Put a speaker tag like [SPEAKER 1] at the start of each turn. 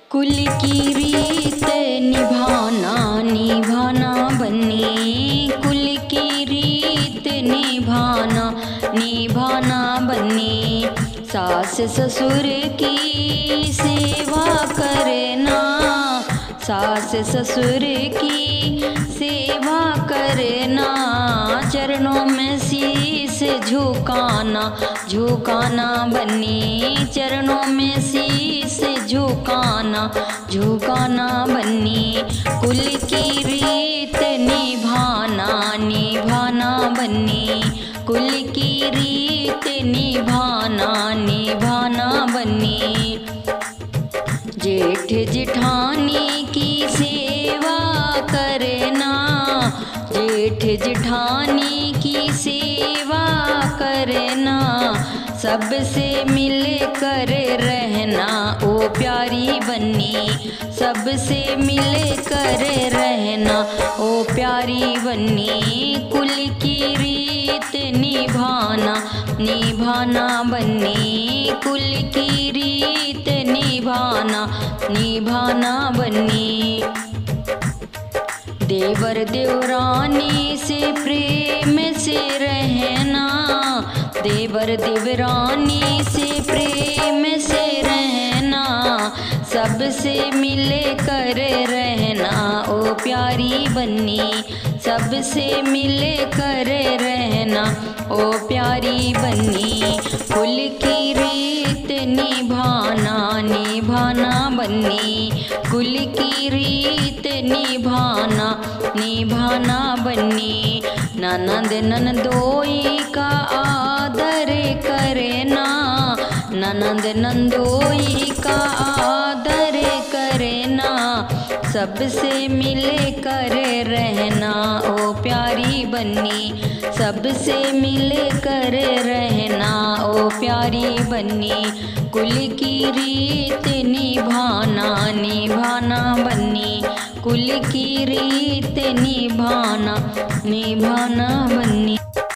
[SPEAKER 1] कुल की रीत निभाना निभाना बन्नी, कुल की रीत निभाना निभाना बन्नी। सास ससुर की सेवा करना, सास ससुर की सेवा करना। चरणों में शीश झुकाना झुकाना बन्नी, चरणों में शीश झुकाना झुकाना बन्नी। कुल की रीत निभाना निभाना बन्नी, कुल की रीत निभाना निभाना बन्नी। जेठ जेठानी की सेवा करना, जेठ जेठानी की सेवा करना। सबसे मिल कर रहना ओ प्यारी बन्नी, सबसे मिल कर रहना ओ प्यारी बन्नी। कुल की रीत निभाना निभाना बन्नी, कुल की रीत निभाना निभाना बन्नी। देवर देवरानी से प्रेम से रहना, देवर देवरानी से प्रेम से रहना। सबसे मिल कर रहना ओ प्यारी बन्नी, सबसे मिल कर रहना ओ प्यारी बन्नी। कुल की रीत निभाना निभाना बन्नी, कुल की रीत निभाना निभाना बन्नी। ननद ननदोई का आदर करना, ननद नंदोई का आदर करना। सबसे मिल कर रहना ओ प्यारी बन्नी, सबसे मिल कर रहना ओ प्यारी बन्नी। कुल की रीत निभाना निभाना बन्नी, कुल की रीत निभाना निभाना बन्नी।